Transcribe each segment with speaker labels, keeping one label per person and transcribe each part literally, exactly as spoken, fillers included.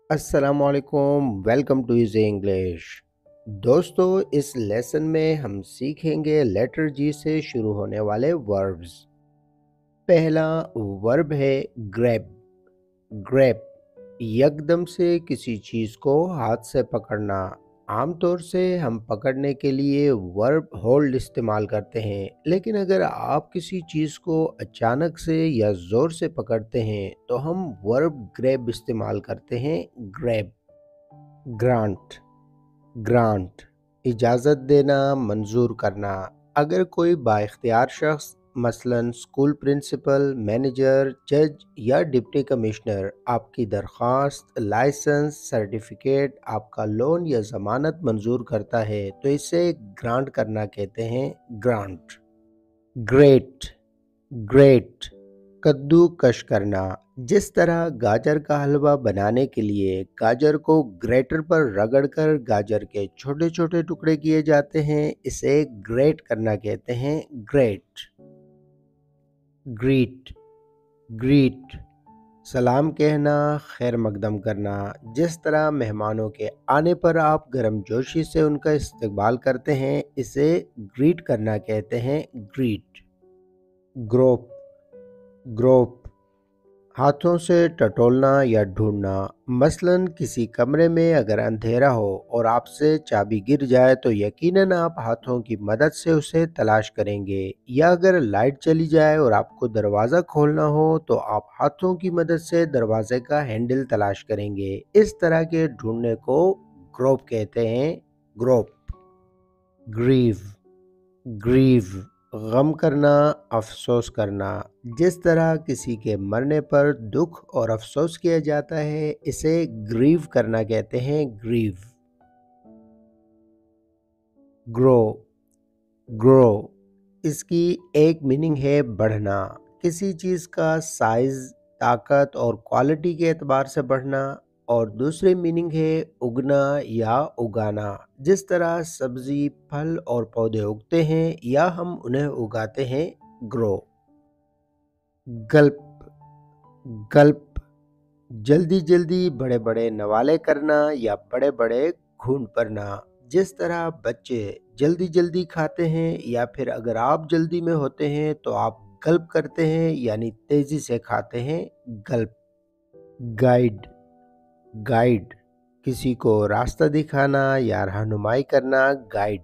Speaker 1: अस्सलामुअलैकुम, welcome two is English. दोस्तों, इस लेसन में हम सीखेंगे लेटर जी से शुरू होने वाले वर्ब्स। पहला वर्ब है ग्रैब। ग्रैब यकदम से किसी चीज़ को हाथ से पकड़ना। आमतौर से हम पकड़ने के लिए वर्ब होल्ड इस्तेमाल करते हैं, लेकिन अगर आप किसी चीज़ को अचानक से या ज़ोर से पकड़ते हैं तो हम वर्ब ग्रैब इस्तेमाल करते हैं, ग्रैब। ग्रांट। ग्रांट इजाज़त देना, मंजूर करना। अगर कोई बाइख्तियार शख्स मसलन स्कूल प्रिंसिपल, मैनेजर, जज या डिप्टी कमिश्नर आपकी दरख्वास्त, लाइसेंस, सर्टिफिकेट, आपका लोन या ज़मानत मंजूर करता है तो इसे ग्रांट करना कहते हैं, ग्रांट। ग्रेट। ग्रेट कद्दू कश करना। जिस तरह गाजर का हलवा बनाने के लिए गाजर को ग्रेटर पर रगड़कर गाजर के छोटे छोटे टुकड़े किए जाते हैं, इसे ग्रेट करना कहते हैं, ग्रेट। ग्रीट। ग्रीट सलाम कहना, खैर मकदम करना। जिस तरह मेहमानों के आने पर आप गर्मजोशी से उनका इस्तकबाल करते हैं, इसे ग्रीट करना कहते हैं, ग्रीट। ग्रोप। ग्रोप हाथों से टटोलना या ढूंढना। मसलन किसी कमरे में अगर अंधेरा हो और आपसे चाबी गिर जाए तो यकीनन आप हाथों की मदद से उसे तलाश करेंगे, या अगर लाइट चली जाए और आपको दरवाज़ा खोलना हो तो आप हाथों की मदद से दरवाजे का हैंडल तलाश करेंगे। इस तरह के ढूंढने को ग्रोप कहते हैं, ग्रोप। ग्रीव। ग्रीव गम करना, अफसोस करना। जिस तरह किसी के मरने पर दुख और अफसोस किया जाता है, इसे ग्रीव करना कहते हैं, ग्रीव। ग्रो। ग्रो इसकी एक मीनिंग है बढ़ना। किसी चीज़ का साइज, ताकत और क्वालिटी के एतबार से बढ़ना। और दूसरी मीनिंग है उगना या उगाना। जिस तरह सब्जी, फल और पौधे उगते हैं या हम उन्हें उगाते हैं, ग्रो। गल्प। गल्प जल्दी जल्दी बड़े बड़े नवाले करना या बड़े बड़े घूंट भरना। जिस तरह बच्चे जल्दी जल्दी खाते हैं या फिर अगर आप जल्दी में होते हैं तो आप गल्प करते हैं, यानी तेजी से खाते हैं, गल्प। गाइड। गाइड किसी को रास्ता दिखाना या रहनुमाई करना, गाइड।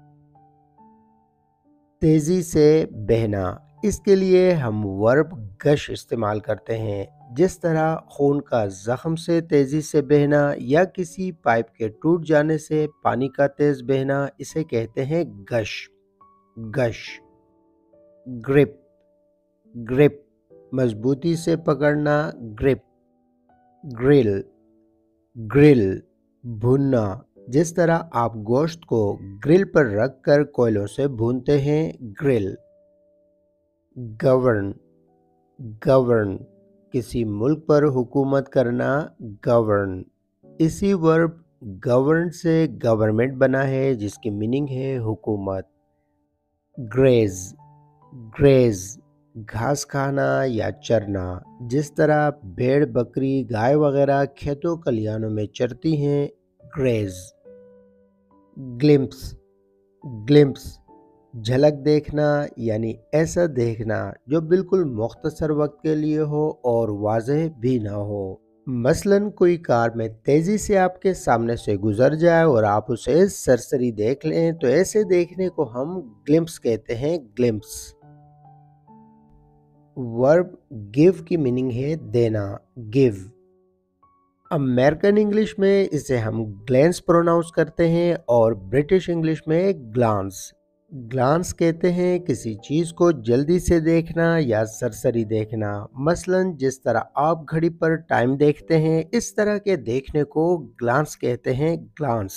Speaker 1: तेजी से बहना, इसके लिए हम वर्ब गश इस्तेमाल करते हैं। जिस तरह खून का जख्म से तेजी से बहना या किसी पाइप के टूट जाने से पानी का तेज बहना, इसे कहते हैं गश। गश। ग्रिप। ग्रिप मजबूती से पकड़ना, ग्रिप। ग्रिल। ग्रिल भूनना। जिस तरह आप गोश्त को ग्रिल पर रखकर कोयलों से भूनते हैं, ग्रिल। गवर्न। गवर्न किसी मुल्क पर हुकूमत करना, गवर्न। इसी वर्ब गवर्न से गवर्नमेंट बना है, जिसकी मीनिंग है हुकूमत। ग्रेज। ग्रेज घास खाना या चरना। जिस तरह भेड़, बकरी, गाय वगैरह खेतों खलिहानों में चरती हैं, ग्रेज। ग्लिम्प्स। ग्लिम्प्स झलक देखना, यानी ऐसा देखना जो बिल्कुल मुख्तसर वक्त के लिए हो और वाज़ेह भी ना हो। मसलन कोई कार में तेज़ी से आपके सामने से गुजर जाए और आप उसे सरसरी देख लें तो ऐसे देखने को हम ग्लिम्प्स कहते हैं, ग्लिम्प्स। वर्ब गिव की मीनिंग है देना, गिव। अमेरिकन इंग्लिश में इसे हम ग्लैंस प्रोनाउंस करते हैं और ब्रिटिश इंग्लिश में ग्लांस। ग्लांस कहते हैं किसी चीज़ को जल्दी से देखना या सरसरी देखना। मसलन जिस तरह आप घड़ी पर टाइम देखते हैं, इस तरह के देखने को ग्लांस कहते हैं, ग्लांस।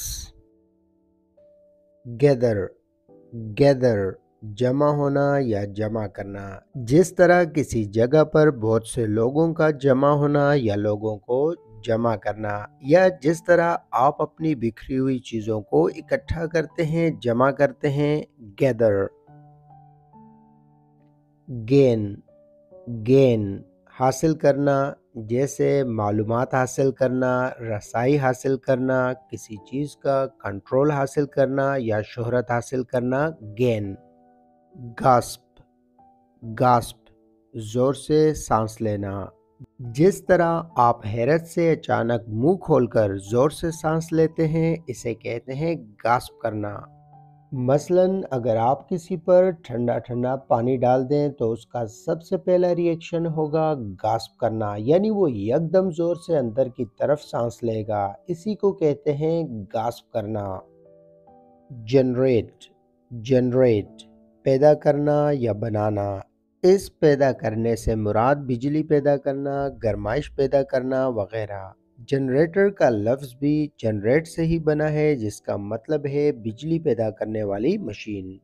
Speaker 1: गैदर। गैदर जमा होना या जमा करना। जिस तरह किसी जगह पर बहुत से लोगों का जमा होना या लोगों को जमा करना, या जिस तरह आप अपनी बिखरी हुई चीज़ों को इकट्ठा करते हैं, जमा करते हैं, गैदर। गेन। गेन हासिल करना, जैसे मालूमात हासिल करना, रसाई हासिल करना, किसी चीज़ का कंट्रोल हासिल करना या शोहरत हासिल करना। गेन। गास्प। गास्प ज़ोर से सांस लेना। जिस तरह आप हैरत से अचानक मुंह खोलकर ज़ोर से सांस लेते हैं, इसे कहते हैं गास्प करना। मसलन अगर आप किसी पर ठंडा ठंडा पानी डाल दें तो उसका सबसे पहला रिएक्शन होगा गास्प करना, यानी वो एकदम ज़ोर से अंदर की तरफ सांस लेगा। इसी को कहते हैं गास्प करना। जनरेट। जनरेट पैदा करना या बनाना। इस पैदा करने से मुराद बिजली पैदा करना, गर्माइश पैदा करना वगैरह। जनरेटर का लफ्ज़ भी जनरेट से ही बना है, जिसका मतलब है बिजली पैदा करने वाली मशीन।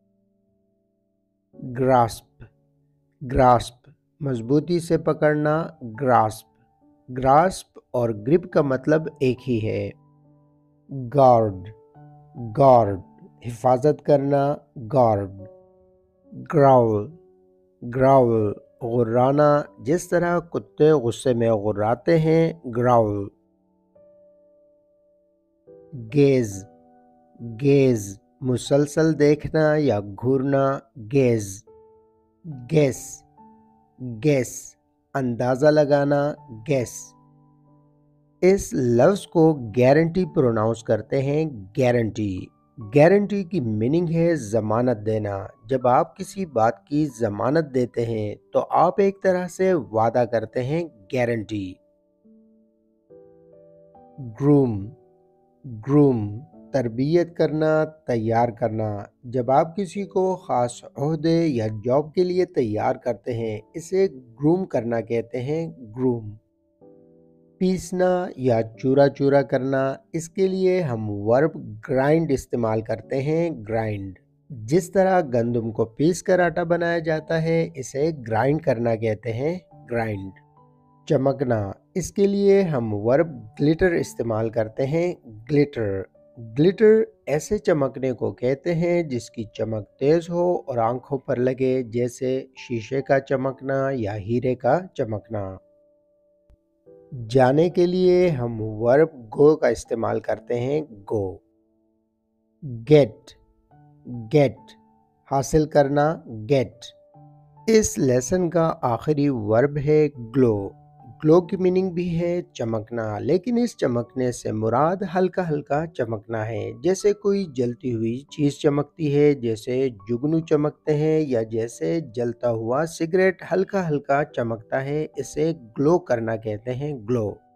Speaker 1: ग्रास्प। ग्रास्प मजबूती से पकड़ना। ग्रास्प। ग्रास्प और ग्रिप का मतलब एक ही है। गार्ड। गार्ड हिफाजत करना। गार्ड। ग्राउल। ग्राउल गुर्राना, जिस तरह कुत्ते गुस्से में गुर्राते हैं। ग्राउल। गेज। गेज मुसलसल देखना या घूरना। गेज। गेस। गेस अंदाज़ा लगाना। गेस। इस लफ्ज़ को गारंटी प्रोनाउंस करते हैं। गारंटी। गारंटी की मीनिंग है ज़मानत देना। जब आप किसी बात की ज़मानत देते हैं तो आप एक तरह से वादा करते हैं। गारंटी। ग्रूम। ग्रूम तरबियत करना, तैयार करना। जब आप किसी को ख़ास ओहदे या जॉब के लिए तैयार करते हैं, इसे ग्रूम करना कहते हैं। ग्रूम। पीसना या चूरा चूरा करना, इसके लिए हम वर्ब ग्राइंड इस्तेमाल करते हैं। ग्राइंड। जिस तरह गंदम को पीस कर आटा बनाया जाता है, इसे ग्राइंड करना कहते हैं। ग्राइंड। चमकना, इसके लिए हम वर्ब ग्लिटर इस्तेमाल करते हैं। ग्लिटर। ग्लिटर ऐसे चमकने को कहते हैं जिसकी चमक तेज हो और आंखों पर लगे, जैसे शीशे का चमकना या हीरे का चमकना। जाने के लिए हम वर्ब गो का इस्तेमाल करते हैं। गो। गेट। गेट हासिल करना। गेट। इस लेसन का आखिरी वर्ब है ग्लो। ग्लो की मीनिंग भी है चमकना, लेकिन इस चमकने से मुराद हल्का हल्का चमकना है, जैसे कोई जलती हुई चीज़ चमकती है, जैसे जुगनू चमकते हैं, या जैसे जलता हुआ सिगरेट हल्का हल्का चमकता है। इसे ग्लो करना कहते हैं। ग्लो।